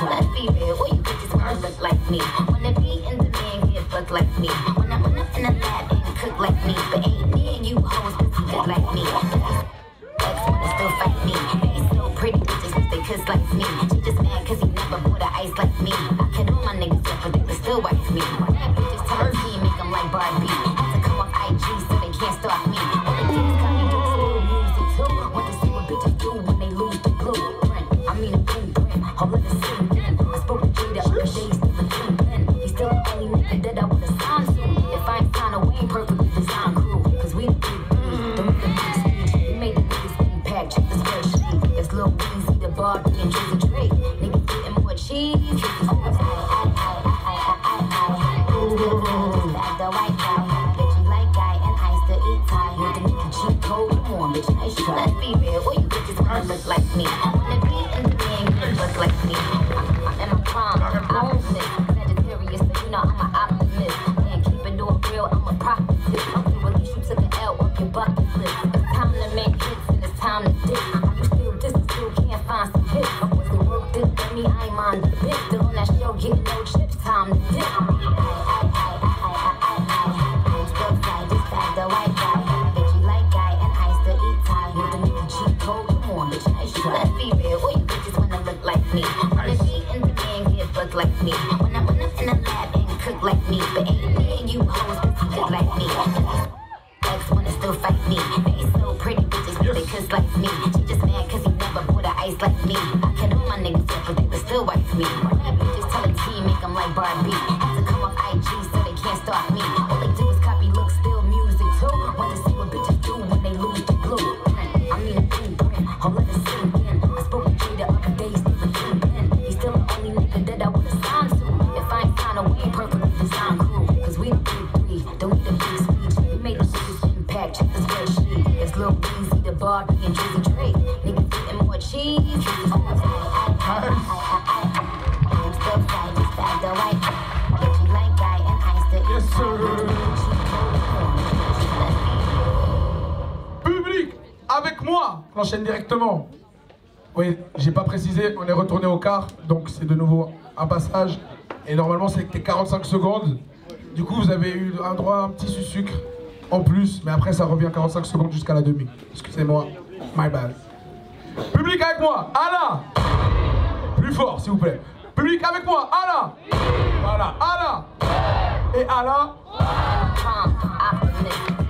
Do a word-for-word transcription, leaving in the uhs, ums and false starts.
Let's be real, all you bitches wanna look like me. Wanna be in demand, get fucked like me. Wanna run up in the lab and cook like me. But ain't me and you hoes pussy good like me. Ex wanna still fight me. They so pretty bitches wish they could like me. She just mad cause he never bought a ice like me. I kid all my niggas up, but they would still wife me. That bitches tell her team, make them like Barbie. Had to come off I G so they can't stalk me. All they do is copy do slow music too. Want to see what bitches do when they lose the blueprint. I mean a blueprint, I'll let it sink in. I spoke to Jay the other day, still a kingpin. He's still the only nigga that I would've signed to. If I ain't signed away, perfectly designed crew. Cause we the big things, don't need the big speech. We made the biggest impact, check the spreadsheet. That's Lil Weezy, the Barbie, and Drizzy Drake. Niggas getting more cheese. Oh, I, I, I, I, I, I, I. Still fine, just back the white guy. Bet you like guy, and I still eat Thai. With the nigga cheat code, come on, bitch, nice try. Let's be real, all you bitches wanna look like me. Wanna be in the man, you look like me. I'm in my prime, opposite. Sagittarius, so you know I'm an optimist. And keep it all real, I'm a prophetess. I'm through at least you took an L off your bucket list. It's time to make hits and it's time to dip. You still this and still can't find some hits. Was the work did for me, I ain't mind the bit. Still on that show, getting no chips, time to dip. I, I, I, I, I, I, I. I'm still tight, just back the white guy. Bet you like guy, and I still eat Thai. With the nigga cheat code, come on, bitch, nice try. Let's be real, all you bitches wanna look like me. Wanna be in the man, get fucked like me. Wanna run up in the lab and cook like me. But ain't me and you hoes pussy good like me. Ex wanna still fight me. They so pretty bitches wish they could like me. She just mad cause he never bought a ice like me. I kid all my niggas up, but they would still wife me. That bitches tell a team, make them like Barbie. Had to come off I G so they can't stalk me. All they do is copy looks, still music too. Want to see what bitches do when they lose the blueprint. I mean a blueprint, I'll let it sink in. I spoke to Jay the other day, still a kingpin. He's still the only nigga that I would've signed to. If I ain't signed away, perfectly designed crew. Cause we the big three, don't need a big speech. We made the biggest impact, check the spreadsheet. It's Lil Weezy, the Barbie, and Drizzy Drake. Niggas getting more cheese. Oh, I, I, I, I, I, I, I. I'm still tight, just back the white guy. Bet you like guy, and I still eat Thai. Public, avec moi, on enchaîne directement. Oui, j'ai pas précisé, on est retourné au quart, donc c'est de nouveau un passage. Et normalement c'était quarante-cinq secondes. Du coup vous avez eu un droit à un petit sucre en plus, mais après ça revient quarante-cinq secondes jusqu'à la demi. Excusez-moi, my bad. Public avec moi, Anna. Plus fort s'il vous plaît. Public avec moi, Anna. Voilà, Anna. Et Anna.